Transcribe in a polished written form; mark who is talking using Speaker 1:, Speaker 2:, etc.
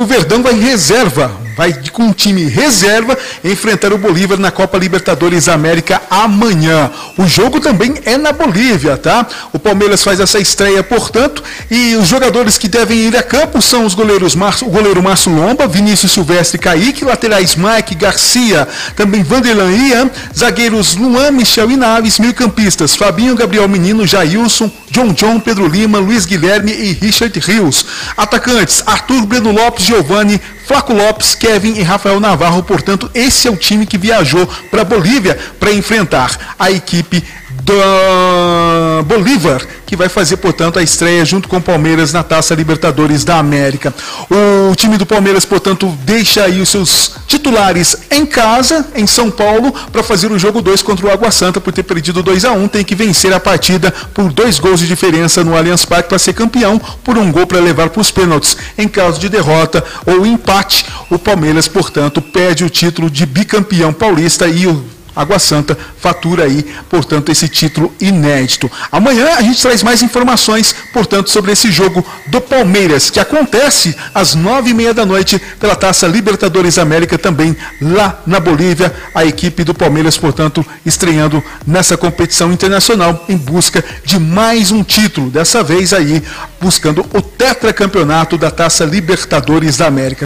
Speaker 1: O Verdão vai com um time reserva enfrentar o Bolívar na Copa Libertadores da América amanhã. O jogo também é na Bolívia, tá? O Palmeiras faz essa estreia, portanto, e os jogadores que devem ir a campo são os goleiros o goleiro Márcio Lomba, Vinícius Silvestre, Kaique, laterais Mike, Garcia, também Vanderlan Ian, zagueiros Luan, Michel e Naves, meio-campistas Fabinho, Gabriel Menino, Jailson, John, Pedro Lima, Luiz Guilherme e Richard Rios. Atacantes Arthur, Breno Lopes, Giovani, Flaco Lopes, Kevin e Rafael Navarro. Portanto, esse é o time que viajou para a Bolívia para enfrentar a equipe do Bolívar, que vai fazer, portanto, a estreia junto com o Palmeiras na Taça Libertadores da América. O time do Palmeiras, portanto, deixa aí os seus titulares em casa, em São Paulo, para fazer o jogo 2 contra o Água Santa, por ter perdido 2-1, tem que vencer a partida por 2 gols de diferença no Allianz Parque para ser campeão, por 1 gol para levar para os pênaltis. Em caso de derrota ou empate, o Palmeiras, portanto, perde o título de bicampeão paulista e o Água Santa fatura aí, portanto, esse título inédito. Amanhã a gente traz mais informações, portanto, sobre esse jogo do Palmeiras, que acontece às 9h30 da noite pela Taça Libertadores América, também lá na Bolívia. A equipe do Palmeiras, portanto, estreando nessa competição internacional em busca de mais um título, dessa vez aí buscando o tetracampeonato da Taça Libertadores da América.